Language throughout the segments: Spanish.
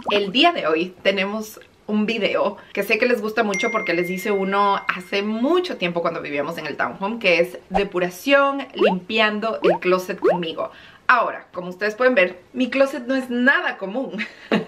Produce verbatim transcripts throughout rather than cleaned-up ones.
El día de hoy tenemos un video que sé que les gusta mucho porque les hice uno hace mucho tiempo cuando vivíamos en el townhome, que es depuración limpiando el closet conmigo. Ahora, como ustedes pueden ver, mi closet no es nada común.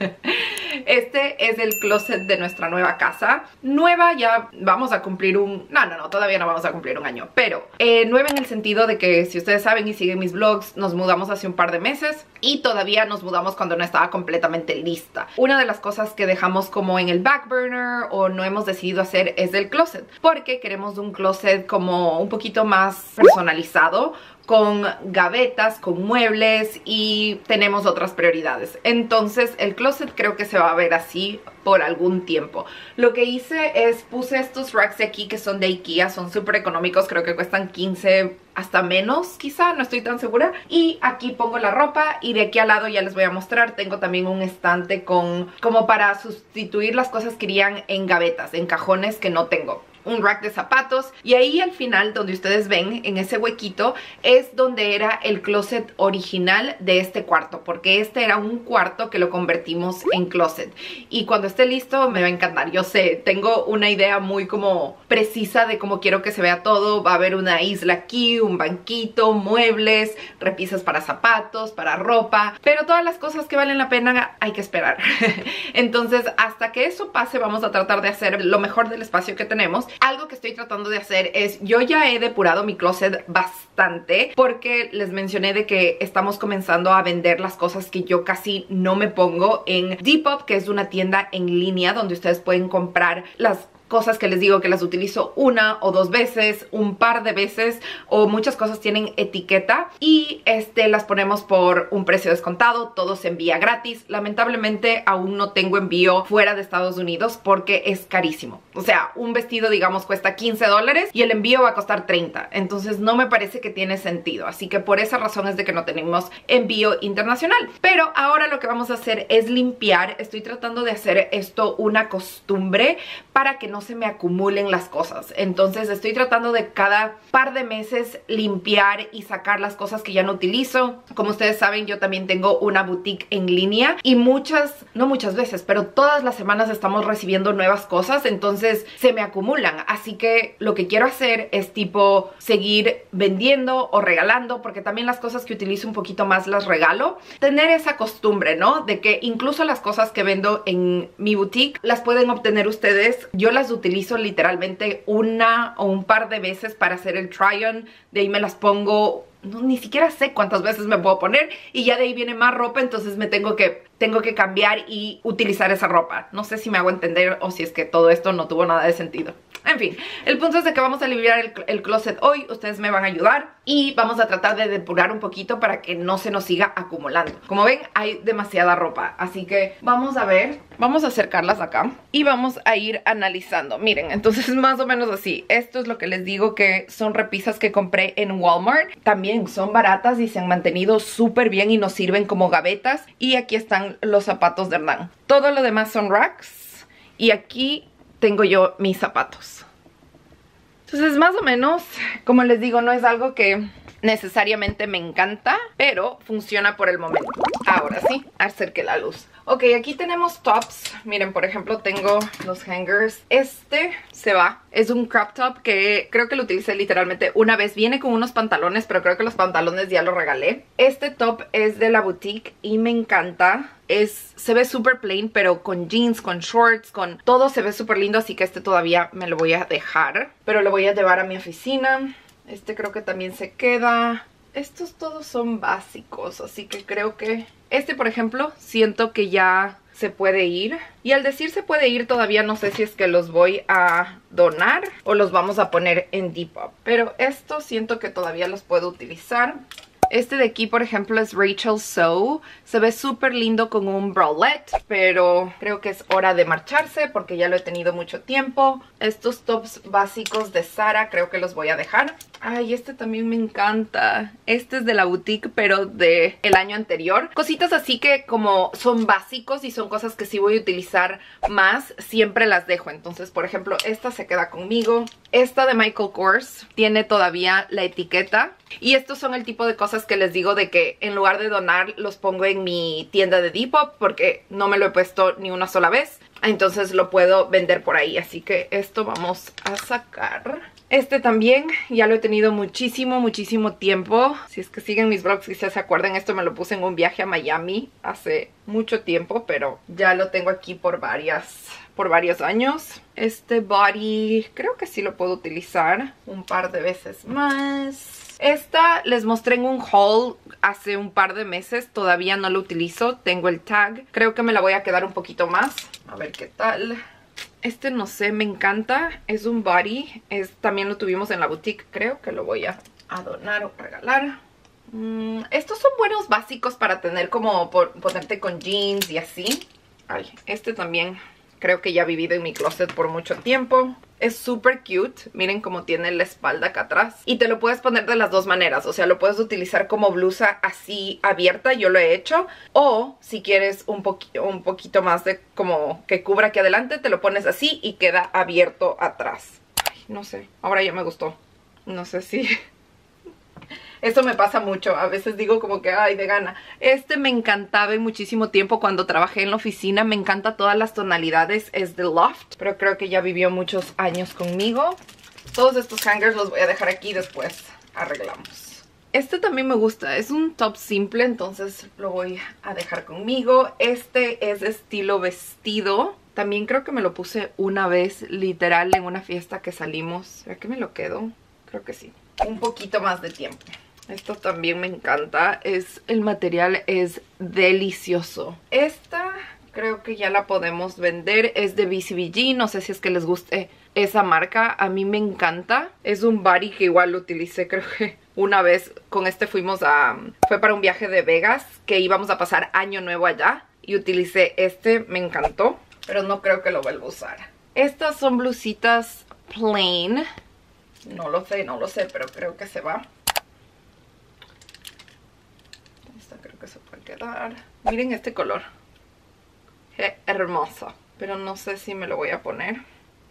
Este es el closet de nuestra nueva casa. Nueva, ya vamos a cumplir un... No, no, no, todavía no vamos a cumplir un año. Pero eh, nueva en el sentido de que, si ustedes saben y siguen mis vlogs, nos mudamos hace un par de meses. Y todavía nos mudamos cuando no estaba completamente lista. Una de las cosas que dejamos como en el back burner o no hemos decidido hacer es el closet. Porque queremos un closet como un poquito más personalizado, con gavetas, con muebles, y tenemos otras prioridades. Entonces el closet creo que se va a ver así por algún tiempo. Lo que hice es puse estos racks de aquí que son de IKEA, son súper económicos, creo que cuestan quince hasta menos quizá, no estoy tan segura. Y aquí pongo la ropa y de aquí al lado ya les voy a mostrar, tengo también un estante con como para sustituir las cosas que irían en gavetas, en cajones que no tengo. Un rack de zapatos, y ahí al final donde ustedes ven en ese huequito es donde era el closet original de este cuarto, porque este era un cuarto que lo convertimos en closet. Y cuando esté listo me va a encantar. Yo sé, tengo una idea muy como precisa de cómo quiero que se vea todo. Va a haber una isla aquí, un banquito, muebles, repisas para zapatos, para ropa, pero todas las cosas que valen la pena hay que esperar. Entonces hasta que eso pase vamos a tratar de hacer lo mejor del espacio que tenemos. Algo que estoy tratando de hacer es, yo ya he depurado mi closet bastante porque les mencioné de que estamos comenzando a vender las cosas que yo casi no me pongo en Depop, que es una tienda en línea donde ustedes pueden comprar las cosas que les digo que las utilizo una o dos veces, un par de veces, o muchas cosas tienen etiqueta y este las ponemos por un precio descontado, todo se envía gratis. Lamentablemente aún no tengo envío fuera de Estados Unidos porque es carísimo. O sea, un vestido digamos cuesta quince dólares y el envío va a costar treinta, entonces no me parece que tiene sentido, así que por esa razón es de que no tenemos envío internacional. Pero ahora lo que vamos a hacer es limpiar. Estoy tratando de hacer esto una costumbre para que no se me acumulen las cosas. Entonces estoy tratando de cada par de meses limpiar y sacar las cosas que ya no utilizo. Como ustedes saben, yo también tengo una boutique en línea y muchas, no muchas veces, pero todas las semanas estamos recibiendo nuevas cosas, entonces se me acumulan. Así que lo que quiero hacer es tipo seguir vendiendo o regalando, porque también las cosas que utilizo un poquito más las regalo. Tener esa costumbre, ¿no? De que incluso las cosas que vendo en mi boutique las pueden obtener ustedes. Yo las utilizo literalmente una o un par de veces para hacer el try-on. De ahí me las pongo, no, ni siquiera sé cuántas veces me puedo poner, y ya de ahí viene más ropa, entonces me tengo que, tengo que cambiar y utilizar esa ropa. No sé si me hago entender o si es que todo esto no tuvo nada de sentido. En fin, el punto es de que vamos a limpiar el, el closet hoy. Ustedes me van a ayudar y vamos a tratar de depurar un poquito para que no se nos siga acumulando. Como ven, hay demasiada ropa, así que vamos a ver. Vamos a acercarlas acá y vamos a ir analizando. Miren, entonces más o menos así. Esto es lo que les digo que son repisas que compré en Walmart. También son baratas y se han mantenido súper bien y nos sirven como gavetas. Y aquí están los zapatos de Hernán. Todo lo demás son racks y aquí tengo yo mis zapatos. Entonces más o menos, como les digo, no es algo que necesariamente me encanta, pero funciona por el momento. Ahora sí, acerque la luz. Ok, aquí tenemos tops. Miren, por ejemplo, tengo los hangers. Este se va. Es un crop top que creo que lo utilicé literalmente una vez. Viene con unos pantalones, pero creo que los pantalones ya los regalé. Este top es de la boutique y me encanta. Es, se ve súper plain, pero con jeans, con shorts, con todo se ve súper lindo. Así que este todavía me lo voy a dejar, pero lo voy a llevar a mi oficina. Este creo que también se queda. Estos todos son básicos, así que creo que... Este, por ejemplo, siento que ya se puede ir. Y al decir se puede ir, todavía no sé si es que los voy a donar o los vamos a poner en Depop. Pero estos siento que todavía los puedo utilizar. Este de aquí, por ejemplo, es Rachel So. Se ve súper lindo con un bralette, pero creo que es hora de marcharse porque ya lo he tenido mucho tiempo. Estos tops básicos de Zara creo que los voy a dejar. Ay, este también me encanta. Este es de la boutique, pero de el año anterior. Cositas así que como son básicos y son cosas que sí voy a utilizar más, siempre las dejo. Entonces, por ejemplo, esta se queda conmigo. Esta de Michael Kors tiene todavía la etiqueta. Y estos son el tipo de cosas que les digo de que en lugar de donar, los pongo en mi tienda de Depop porque no me lo he puesto ni una sola vez. Entonces lo puedo vender por ahí. Así que esto vamos a sacar. Este también ya lo he tenido muchísimo, muchísimo tiempo. Si es que siguen mis vlogs, quizás se acuerdan, esto me lo puse en un viaje a Miami hace mucho tiempo, pero ya lo tengo aquí por varias, por varios años. Este body creo que sí lo puedo utilizar un par de veces más. Esta les mostré en un haul hace un par de meses, todavía no lo utilizo, tengo el tag. Creo que me la voy a quedar un poquito más, a ver qué tal. Este no sé, me encanta, es un body, es, también lo tuvimos en la boutique, creo que lo voy a, a donar o regalar. Mm, estos son buenos básicos para tener como por, ponerte con jeans y así. Ay, este también creo que ya he vivido en mi closet por mucho tiempo. Es súper cute, miren cómo tiene la espalda acá atrás. Y te lo puedes poner de las dos maneras, o sea, lo puedes utilizar como blusa así abierta, yo lo he hecho. O si quieres un, poqu un poquito más de como que cubra aquí adelante, te lo pones así y queda abierto atrás. Ay, no sé, ahora ya me gustó. No sé si... Eso me pasa mucho, a veces digo como que ay, de gana. Este me encantaba en muchísimo tiempo cuando trabajé en la oficina. Me encanta todas las tonalidades, es de Loft, pero creo que ya vivió muchos años conmigo. Todos estos hangers los voy a dejar aquí, después arreglamos. Este también me gusta, es un top simple, entonces lo voy a dejar conmigo. Este es estilo vestido. También creo que me lo puse una vez, literal, en una fiesta que salimos. ¿Será que me lo quedo? Creo que sí. Un poquito más de tiempo. Esto también me encanta. Es, el material es delicioso. Esta creo que ya la podemos vender. Es de B C B G. No sé si es que les guste esa marca. A mí me encanta. Es un body que igual lo utilicé creo que una vez. Con este fuimos a... Fue para un viaje de Vegas que íbamos a pasar año nuevo allá. Y utilicé este. Me encantó. Pero no creo que lo vuelva a usar. Estas son blusitas plain. No lo sé, no lo sé, pero creo que se va. Esta creo que se puede quedar. Miren este color. Qué hermoso. Pero no sé si me lo voy a poner.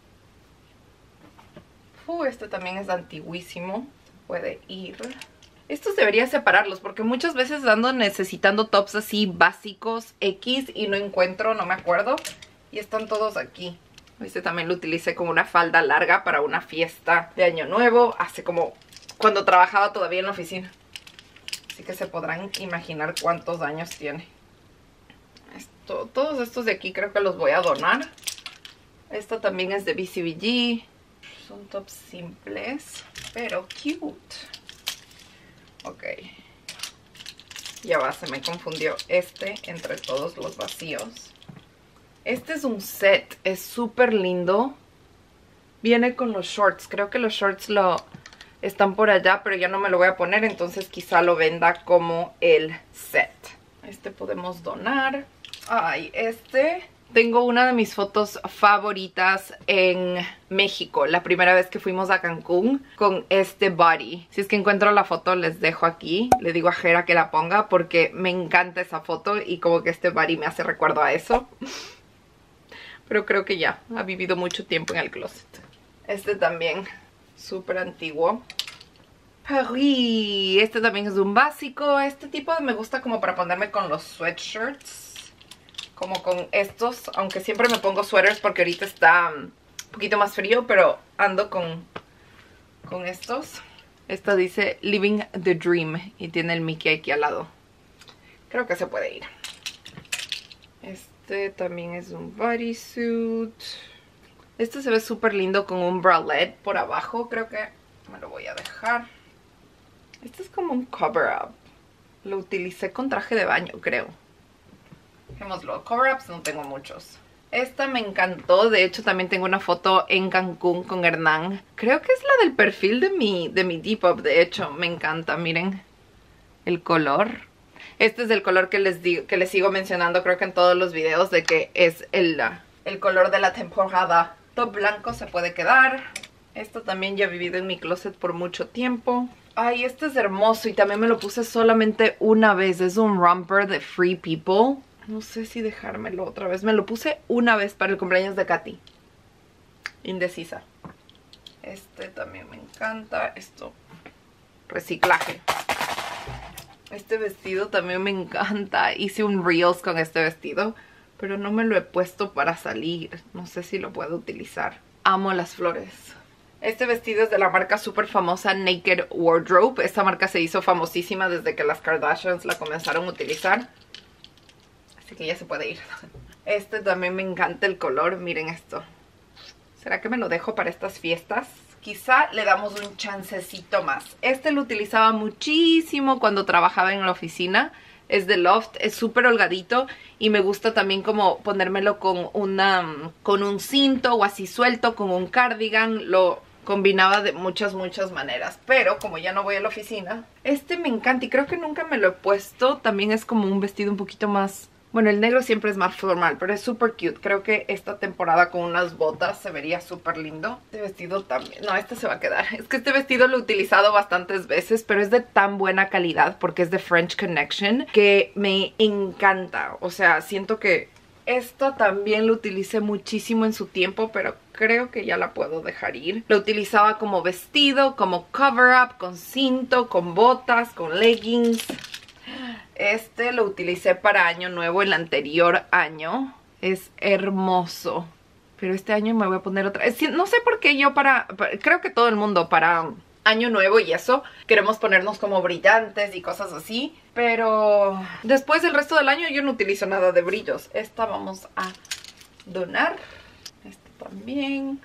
Uh, este también es antiguísimo. Puede ir. Estos debería separarlos porque muchas veces ando necesitando tops así básicos X y no encuentro, no me acuerdo. Y están todos aquí. Este también lo utilicé como una falda larga para una fiesta de año nuevo. Hace como cuando trabajaba todavía en la oficina. Así que se podrán imaginar cuántos años tiene. Esto, todos estos de aquí creo que los voy a donar. Esta también es de B C B G. Son tops simples, pero cute. Ok. Ya va, se me confundió este entre todos los vacíos. Este es un set, es súper lindo. Viene con los shorts, creo que los shorts lo están por allá, pero ya no me lo voy a poner, entonces quizá lo venda como el set. Este podemos donar. Ay, este... Tengo una de mis fotos favoritas en México, la primera vez que fuimos a Cancún con este body. Si es que encuentro la foto les dejo aquí, le digo a Jera que la ponga porque me encanta esa foto y como que este body me hace recuerdo a eso. Pero creo que ya, ha vivido mucho tiempo en el closet. Este también, súper antiguo. Paris, este también es un básico. Este tipo me gusta como para ponerme con los sweatshirts. Como con estos, aunque siempre me pongo sweaters porque ahorita está un poquito más frío, pero ando con, con estos. Esta dice Living the Dream y tiene el Mickey aquí al lado. Creo que se puede ir. Este también es un bodysuit. Este se ve súper lindo con un bralette por abajo. Creo que me lo voy a dejar. Este es como un cover up. Lo utilicé con traje de baño, creo. Dejémoslo. Cover-ups no tengo muchos. Esta me encantó. De hecho, también tengo una foto en Cancún con Hernán. Creo que es la del perfil de mi, de mi Depop. De hecho, me encanta. Miren el color. Este es el color que les, digo, que les sigo mencionando, creo que en todos los videos, de que es el, el color de la temporada. Top blanco se puede quedar. Esto también ya he vivido en mi closet por mucho tiempo. Ay, este es hermoso y también me lo puse solamente una vez. Es un romper de Free People. No sé si dejármelo otra vez. Me lo puse una vez para el cumpleaños de Katy. Indecisa. Este también me encanta. Esto, reciclaje. Este vestido también me encanta. Hice un Reels con este vestido, pero no me lo he puesto para salir. No sé si lo puedo utilizar. Amo las flores. Este vestido es de la marca súper famosa Naked Wardrobe. Esta marca se hizo famosísima desde que las Kardashians la comenzaron a utilizar. Así que ya se puede ir. Este también me encanta el color. Miren esto. ¿Será que me lo dejo para estas fiestas? Quizá le damos un chancecito más. Este lo utilizaba muchísimo cuando trabajaba en la oficina. Es de Loft, es súper holgadito y me gusta también como ponérmelo con, una, con un cinto o así suelto, con un cardigan. Lo combinaba de muchas, muchas maneras. Pero como ya no voy a la oficina, este me encanta y creo que nunca me lo he puesto. También es como un vestido un poquito más... Bueno, el negro siempre es más formal, pero es súper cute. Creo que esta temporada con unas botas se vería súper lindo. Este vestido también... No, este se va a quedar. Es que este vestido lo he utilizado bastantes veces, pero es de tan buena calidad porque es de French Connection que me encanta. O sea, siento que esta también lo utilicé muchísimo en su tiempo, pero creo que ya la puedo dejar ir. Lo utilizaba como vestido, como cover-up, con cinto, con botas, con leggings... Este lo utilicé para año nuevo, el anterior año. Es hermoso. Pero este año me voy a poner otra. No sé por qué yo para, para... Creo que todo el mundo para año nuevo y eso queremos ponernos como brillantes y cosas así. Pero después del resto del año yo no utilizo nada de brillos. Esta vamos a donar. Esta también.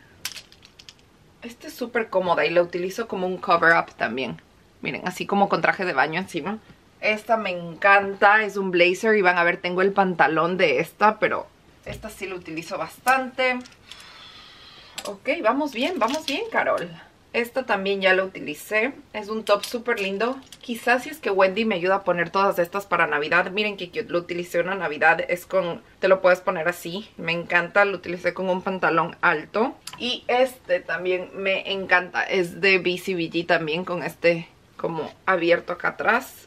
Esta es súper cómoda y la utilizo como un cover up también. Miren, así como con traje de baño encima. Esta me encanta, es un blazer y van a ver, tengo el pantalón de esta, pero esta sí lo utilizo bastante. Ok, vamos bien, vamos bien, Carol. Esta también ya la utilicé, es un top súper lindo. Quizás si es que Wendy me ayuda a poner todas estas para Navidad. Miren qué cute, lo utilicé en Navidad, es con, te lo puedes poner así. Me encanta, lo utilicé con un pantalón alto. Y este también me encanta, es de B C B G también, con este como abierto acá atrás.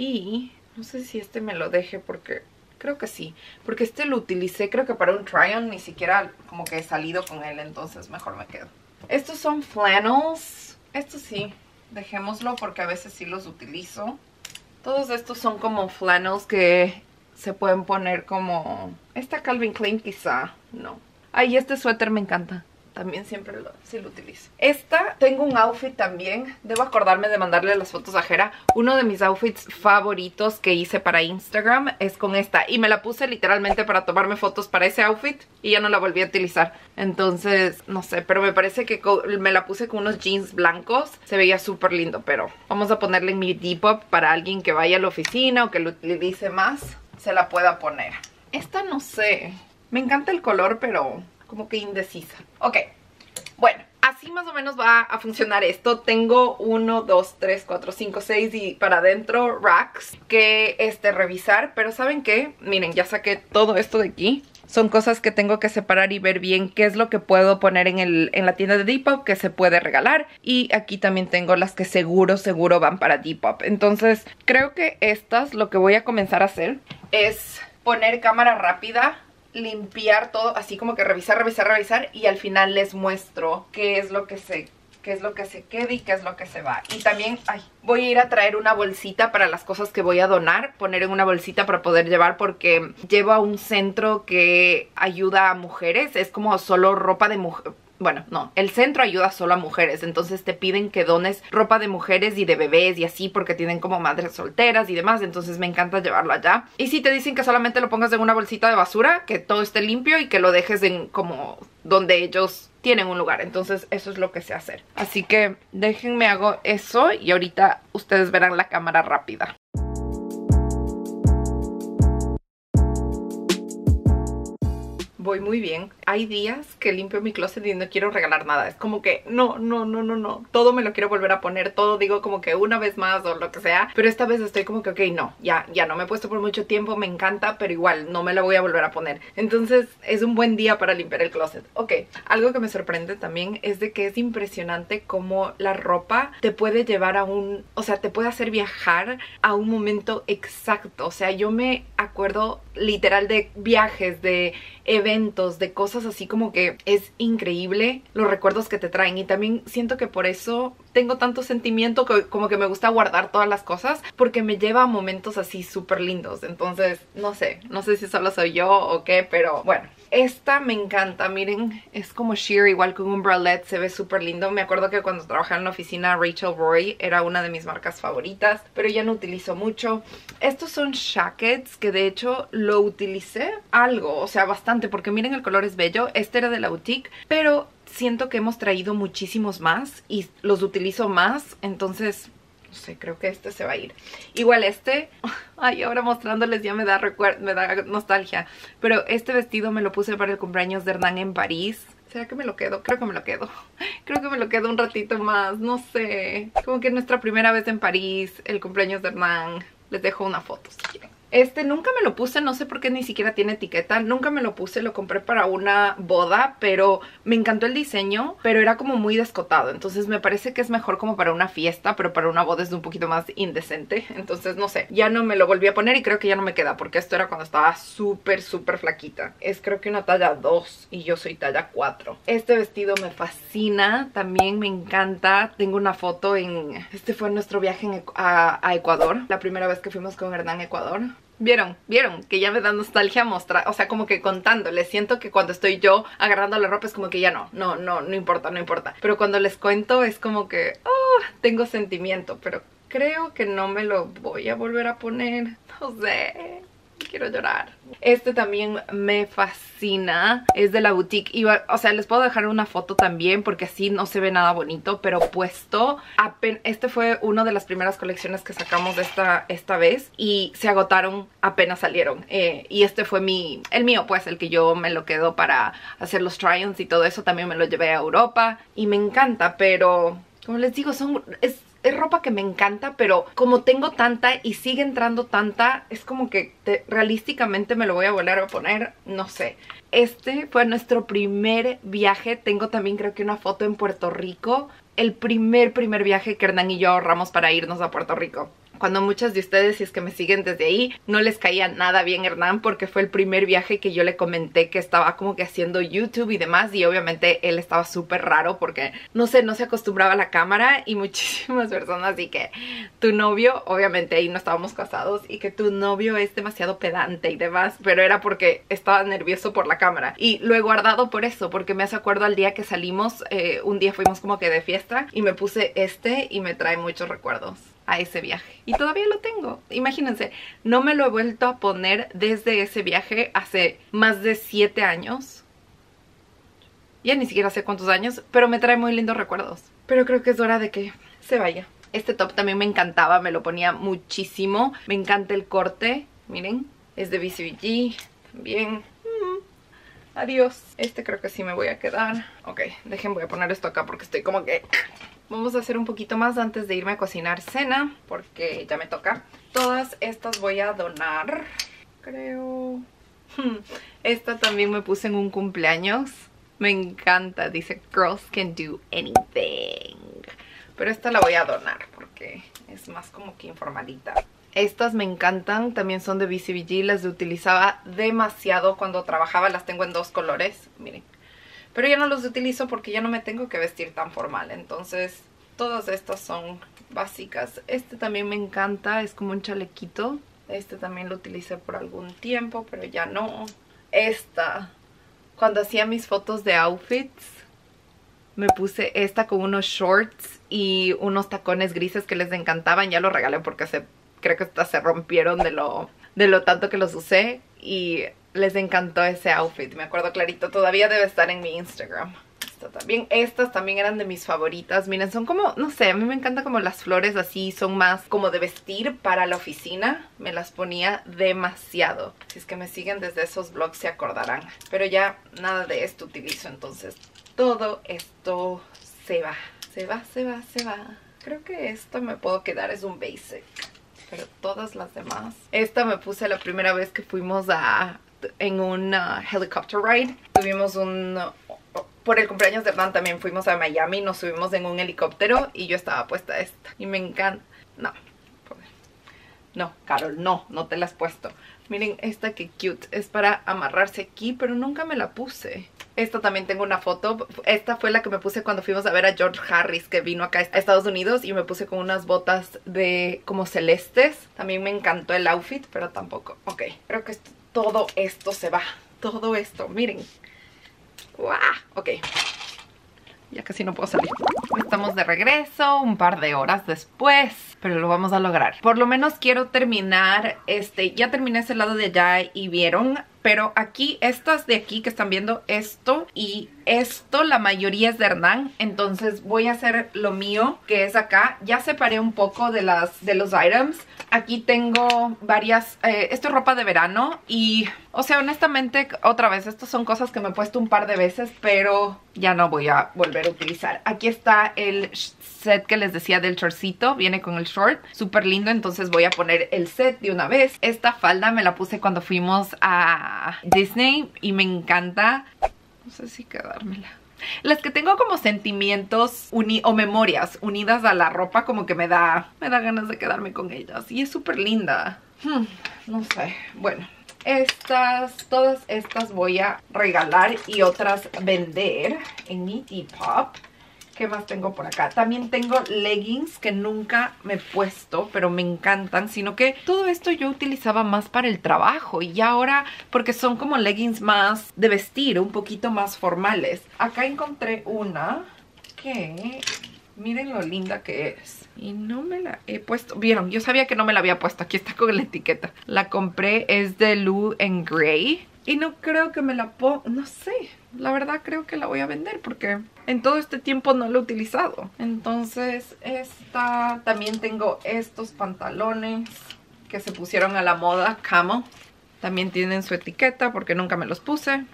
Y no sé si este me lo deje porque creo que sí. Porque este lo utilicé creo que para un try-on. Ni siquiera como que he salido con él. Entonces mejor me quedo. Estos son flannels. Estos sí, dejémoslo porque a veces sí los utilizo. Todos estos son como flannels que se pueden poner como... Esta Calvin Klein quizá, no. Ay, este suéter me encanta. También siempre lo, sí lo utilizo. Esta, tengo un outfit también. Debo acordarme de mandarle las fotos a Jera. Uno de mis outfits favoritos que hice para Instagram es con esta. Y me la puse literalmente para tomarme fotos para ese outfit. Y ya no la volví a utilizar. Entonces, no sé. Pero me parece que me la puse con unos jeans blancos. Se veía súper lindo. Pero vamos a ponerle en mi Depop para alguien que vaya a la oficina o que lo utilice más. Se la pueda poner. Esta no sé. Me encanta el color, pero... como que indecisa. Ok, bueno, así más o menos va a funcionar esto. Tengo uno, dos, tres, cuatro, cinco, seis y para adentro racks que este, revisar. Pero ¿saben qué? Miren, ya saqué todo esto de aquí. Son cosas que tengo que separar y ver bien qué es lo que puedo poner en, el, en la tienda de Depop que se puede regalar. Y aquí también tengo las que seguro, seguro van para Depop. Entonces, creo que estas lo que voy a comenzar a hacer es poner cámara rápida, limpiar todo, así como que revisar, revisar, revisar y al final les muestro qué es lo que se, qué es lo que se queda y qué es lo que se va. Y también, ay, voy a ir a traer una bolsita para las cosas que voy a donar, poner en una bolsita para poder llevar porque llevo a un centro que ayuda a mujeres, es como solo ropa de mujer. Bueno, no, el centro ayuda solo a mujeres, entonces te piden que dones ropa de mujeres y de bebés y así porque tienen como madres solteras y demás, entonces me encanta llevarlo allá. Y si te dicen que solamente lo pongas en una bolsita de basura, que todo esté limpio y que lo dejes en como donde ellos tienen un lugar, entonces eso es lo que sé hacer. Así que déjenme hago eso y ahorita ustedes verán la cámara rápida. voy muy bien. Hay días que limpio mi closet y no quiero regalar nada. Es como que no, no, no, no, no. Todo me lo quiero volver a poner. Todo digo como que una vez más o lo que sea. Pero esta vez estoy como que, ok, no. Ya, ya no me he puesto por mucho tiempo. Me encanta, pero igual no me la voy a volver a poner. Entonces es un buen día para limpiar el closet. Ok, algo que me sorprende también es de que es impresionante cómo la ropa te puede llevar a un... O sea, te puede hacer viajar a un momento exacto. O sea, yo me acuerdo literal de viajes, de eventos, de cosas así como que es increíble los recuerdos que te traen. Y también siento que por eso tengo tanto sentimiento, que como que me gusta guardar todas las cosas, porque me lleva a momentos así súper lindos. Entonces, no sé, no sé si solo soy yo o qué, pero bueno. Esta me encanta, miren, es como sheer, igual con un bralette, se ve súper lindo. Me acuerdo que cuando trabajaba en la oficina, Rachel Roy era una de mis marcas favoritas, pero ya no utilizo mucho. Estos son shackets, que de hecho lo utilicé algo, o sea, bastante, porque miren el color es bello. Este era de la boutique, pero siento que hemos traído muchísimos más y los utilizo más, entonces... No sé, creo que este se va a ir. Igual este, ay, ahora mostrándoles ya me da recuerdo, me da nostalgia. Pero este vestido me lo puse para el cumpleaños de Hernán en París. ¿Será que me lo quedo? Creo que me lo quedo. Creo que me lo quedo un ratito más, no sé. Como que nuestra primera vez en París, el cumpleaños de Hernán. Les dejo una foto si quieren. Este nunca me lo puse, no sé por qué ni siquiera tiene etiqueta. Nunca me lo puse, lo compré para una boda, pero me encantó el diseño, pero era como muy descotado. Entonces me parece que es mejor como para una fiesta, pero para una boda es un poquito más indecente. Entonces no sé, ya no me lo volví a poner y creo que ya no me queda, porque esto era cuando estaba súper, súper flaquita. Es creo que una talla dos y yo soy talla cuatro. Este vestido me fascina, también me encanta. Tengo una foto en... Este fue nuestro viaje en, a, a Ecuador, la primera vez que fuimos con Hernán a Ecuador. ¿Vieron? ¿Vieron? Que ya me da nostalgia mostrar, o sea, como que contándoles. Siento que cuando estoy yo agarrando la ropa es como que ya no, no, no, no importa, no importa. Pero cuando les cuento es como que, oh, tengo sentimiento, pero creo que no me lo voy a volver a poner. No sé, quiero llorar. Este también me fascina, es de la boutique. Y, o sea, les puedo dejar una foto también porque así no se ve nada bonito, pero puesto, este fue una de las primeras colecciones que sacamos de esta, esta vez y se agotaron apenas salieron. Eh, y este fue mi, el mío, pues, el que yo me lo quedo para hacer los try-ons y todo eso. También me lo llevé a Europa y me encanta, pero como les digo, son... Es, Es ropa que me encanta, pero como tengo tanta y sigue entrando tanta, es como que te, realísticamente me lo voy a volver a poner, no sé. Este fue nuestro primer viaje. Tengo también creo que una foto en Puerto Rico. El primer, primer viaje que Hernán y yo ahorramos para irnos a Puerto Rico. Cuando muchas de ustedes, si es que me siguen desde ahí, no les caía nada bien Hernán porque fue el primer viaje que yo le comenté que estaba como que haciendo YouTube y demás, y obviamente él estaba súper raro porque, no sé, no se acostumbraba a la cámara y muchísimas personas, y que tu novio, obviamente ahí no estábamos casados, y que tu novio es demasiado pedante y demás, pero era porque estaba nervioso por la cámara y lo he guardado por eso, porque me hace acuerdo al día que salimos, eh, un día fuimos como que de fiesta y me puse este y me trae muchos recuerdos a ese viaje y todavía lo tengo. Imagínense, no me lo he vuelto a poner desde ese viaje hace más de siete años. Ya ni siquiera sé cuántos años, pero me trae muy lindos recuerdos. Pero creo que es hora de que se vaya. Este top también me encantaba, me lo ponía muchísimo. Me encanta el corte, miren, es de B C B G también. Mm. Adiós. Este creo que sí me voy a quedar. Ok, dejen, voy a poner esto acá porque estoy como que... Vamos a hacer un poquito más antes de irme a cocinar cena, porque ya me toca. Todas estas voy a donar, creo. Esta también me puse en un cumpleaños. Me encanta, dice Girls Can Do Anything. Pero esta la voy a donar porque es más como que informalita. Estas me encantan, también son de B C B G. Las utilizaba demasiado cuando trabajaba, las tengo en dos colores, miren. Pero ya no los utilizo porque ya no me tengo que vestir tan formal. Entonces, todas estas son básicas. Este también me encanta, es como un chalequito. Este también lo utilicé por algún tiempo, pero ya no. Esta, cuando hacía mis fotos de outfits, me puse esta con unos shorts y unos tacones grises que les encantaban. Ya los regalé porque se, creo que hasta se rompieron de lo, de lo tanto que los usé. Y les encantó ese outfit, me acuerdo clarito. Todavía debe estar en mi Instagram. esta también. Estas también eran de mis favoritas. Miren, son como, no sé, a mí me encanta como las flores así, son más como de vestir para la oficina. Me las ponía demasiado. Si es que me siguen desde esos vlogs se acordarán. Pero ya nada de esto utilizo, entonces todo esto se va. Se va, se va, se va. Creo que esto me puedo quedar, es un basic. Pero todas las demás. Esta me puse la primera vez que fuimos a... en un uh, helicopter ride. Tuvimos un... por el cumpleaños de Hernán también fuimos a Miami. Nos subimos en un helicóptero y yo estaba puesta esta. Y me encanta. No. No, Carol, no. No te la has puesto. Miren esta que cute. Es para amarrarse aquí, pero nunca me la puse. Esta también tengo una foto. Esta fue la que me puse cuando fuimos a ver a George Harris, que vino acá a Estados Unidos, y me puse con unas botas de como celestes. También me encantó el outfit, pero tampoco. Ok, creo que esto, todo esto se va. Todo esto, miren. ¡Guau! Ok. Ya casi no puedo salir. Estamos de regreso un par de horas después, pero lo vamos a lograr. Por lo menos quiero terminar este... Ya terminé ese lado de allá y vieron... Pero aquí, estas de aquí que están viendo, esto y esto, la mayoría es de Hernán. Entonces voy a hacer lo mío, que es acá. Ya separé un poco de, las, de los items. Aquí tengo varias... Eh, esto es ropa de verano y... O sea, honestamente, otra vez, estas son cosas que me he puesto un par de veces, pero ya no voy a volver a utilizar. Aquí está el set que les decía del shortcito. Viene con el short. Súper lindo, entonces voy a poner el set de una vez. Esta falda me la puse cuando fuimos a Disney y me encanta. No sé si quedármela. Las que tengo como sentimientos uni o memorias unidas a la ropa, como que me da me da ganas de quedarme con ellas. Y es súper linda. Hmm, no sé. Bueno, estas, todas estas voy a regalar y otras vender en mi Depop. ¿Qué más tengo por acá? También tengo leggings que nunca me he puesto, pero me encantan. Sino que todo esto yo utilizaba más para el trabajo. Y ya ahora, porque son como leggings más de vestir, un poquito más formales. Acá encontré una que... miren lo linda que es. Y no me la he puesto. Vieron, yo sabía que no me la había puesto. Aquí está con la etiqueta. La compré, es de Lou en Grey. Y no creo que me la ponga, no sé, la verdad creo que la voy a vender porque en todo este tiempo no la he utilizado. Entonces esta, también tengo estos pantalones que se pusieron a la moda, camo. También tienen su etiqueta porque nunca me los puse.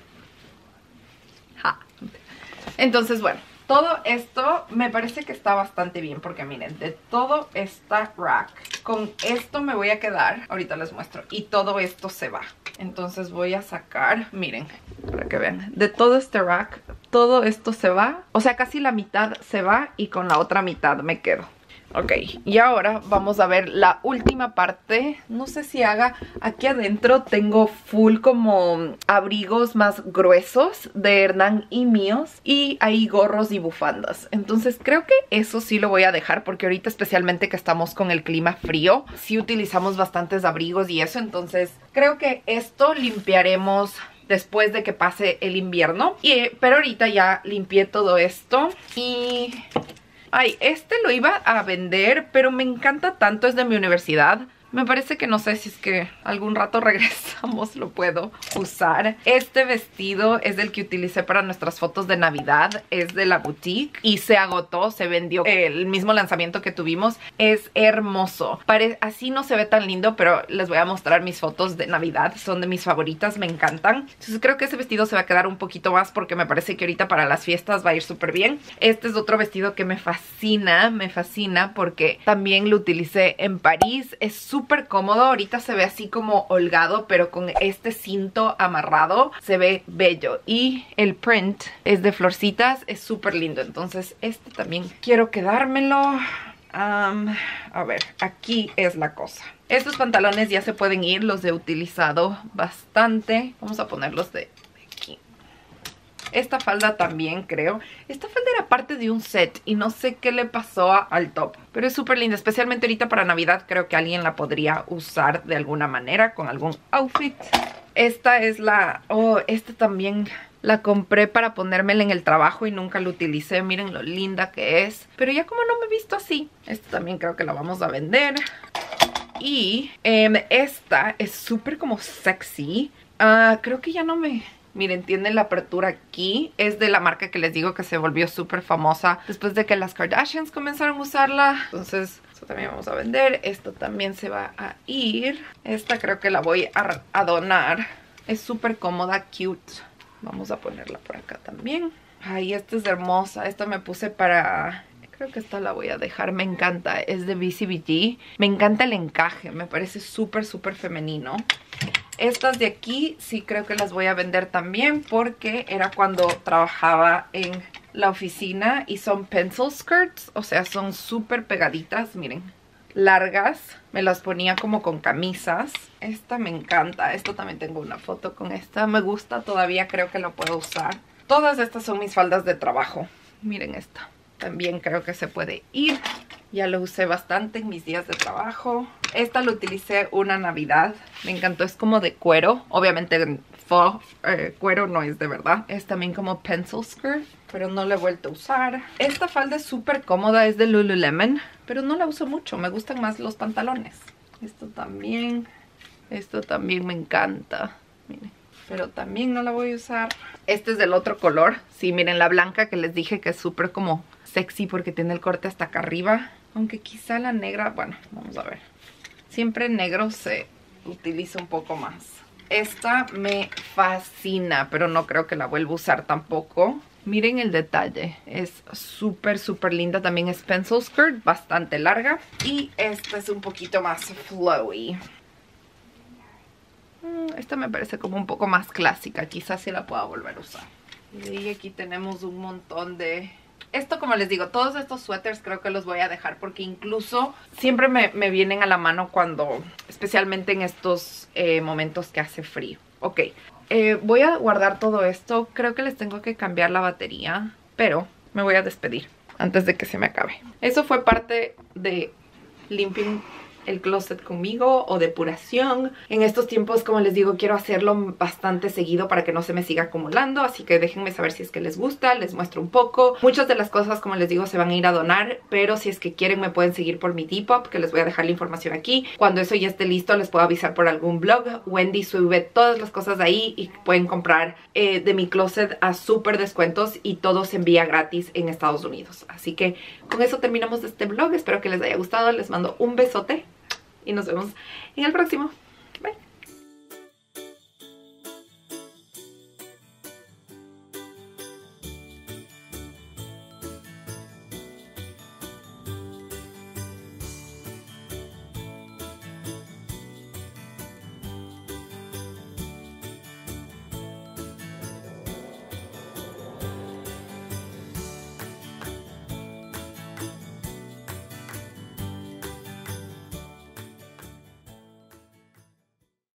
Ja. Entonces bueno, todo esto me parece que está bastante bien porque miren, de todo esta rack, con esto me voy a quedar, ahorita les muestro, y todo esto se va. Entonces voy a sacar, miren, para que vean, de todo este rack, todo esto se va. O sea, casi la mitad se va y con la otra mitad me quedo. Ok, y ahora vamos a ver la última parte. No sé si haga... Aquí adentro tengo full como abrigos más gruesos de Hernán y míos. Y hay gorros y bufandas. Entonces creo que eso sí lo voy a dejar porque ahorita especialmente que estamos con el clima frío, sí utilizamos bastantes abrigos y eso. Entonces creo que esto limpiaremos después de que pase el invierno. Y, pero ahorita ya limpié todo esto y... Ay, este lo iba a vender, pero me encanta tanto, es de mi universidad. Me parece que no sé si es que algún rato regresamos, lo puedo usar. Este vestido es el que utilicé para nuestras fotos de Navidad. Es de la boutique y se agotó, se vendió el mismo lanzamiento que tuvimos. Es hermoso. Pare- así no se ve tan lindo, pero les voy a mostrar mis fotos de Navidad. Son de mis favoritas, me encantan. Entonces creo que ese vestido se va a quedar un poquito más porque me parece que ahorita para las fiestas va a ir súper bien. Este es otro vestido que me fascina, me fascina porque también lo utilicé en París. Es súper súper cómodo. Ahorita se ve así como holgado, pero con este cinto amarrado se ve bello. Y el print es de florcitas, es súper lindo. Entonces este también quiero quedármelo. Um, a ver, aquí es la cosa. Estos pantalones ya se pueden ir, los he utilizado bastante. Vamos a ponerlos de aquí. Esta falda también creo. Esta falda era parte de un set y no sé qué le pasó a, al top. Pero es súper linda, especialmente ahorita para Navidad. Creo que alguien la podría usar de alguna manera con algún outfit. Esta es la... Oh, esta también la compré para ponérmela en el trabajo y nunca la utilicé. Miren lo linda que es. Pero ya como no me he visto así. Esta también creo que la vamos a vender. Y um, esta es súper como sexy. Uh, creo que ya no me... Miren, tiene la apertura aquí. Es de la marca que les digo que se volvió súper famosa después de que las Kardashians comenzaron a usarla. Entonces, esto también vamos a vender. Esto también se va a ir. Esta creo que la voy a, a donar. Es súper cómoda, cute. Vamos a ponerla por acá también. Ay, esta es hermosa. Esta me puse para... Creo que esta la voy a dejar, me encanta, es de B C B G. Me encanta el encaje, me parece súper, súper femenino. Estas de aquí sí creo que las voy a vender también porque era cuando trabajaba en la oficina y son pencil skirts, o sea, son súper pegaditas, miren, largas. Me las ponía como con camisas. Esta me encanta, esto también tengo una foto con esta, me gusta todavía, creo que lo puedo usar. Todas estas son mis faldas de trabajo, miren esta. También creo que se puede ir. Ya lo usé bastante en mis días de trabajo. Esta lo utilicé una Navidad. Me encantó, es como de cuero. Obviamente faux, eh, cuero no es de verdad. Es también como pencil skirt, pero no la he vuelto a usar. Esta falda es súper cómoda, es de Lululemon, pero no la uso mucho. Me gustan más los pantalones. Esto también. Esto también me encanta. Miren. Pero también no la voy a usar. Este es del otro color. Sí, miren la blanca que les dije que es súper como sexy porque tiene el corte hasta acá arriba. Aunque quizá la negra, bueno, vamos a ver. Siempre negro se utiliza un poco más. Esta me fascina, pero no creo que la vuelva a usar tampoco. Miren el detalle. Es súper, súper linda. También es pencil skirt, bastante larga. Y esta es un poquito más flowy. Esta me parece como un poco más clásica. Quizás sí la pueda volver a usar. Y aquí tenemos un montón de... Esto, como les digo, todos estos suéteres creo que los voy a dejar porque incluso siempre me, me vienen a la mano cuando... Especialmente en estos eh, momentos que hace frío. Ok, eh, voy a guardar todo esto. Creo que les tengo que cambiar la batería, pero me voy a despedir antes de que se me acabe. Eso fue parte de limpiar el closet conmigo o depuración. En estos tiempos, como les digo, quiero hacerlo bastante seguido para que no se me siga acumulando, así que déjenme saber si es que les gusta, les muestro un poco. Muchas de las cosas, como les digo, se van a ir a donar, pero si es que quieren me pueden seguir por mi Depop, que les voy a dejar la información aquí. Cuando eso ya esté listo les puedo avisar por algún blog. Wendy sube todas las cosas ahí y pueden comprar eh, de mi closet a súper descuentos y todo se envía gratis en Estados Unidos. Así que con eso terminamos este vlog. Espero que les haya gustado, les mando un besote y nos vemos en el próximo. Bye.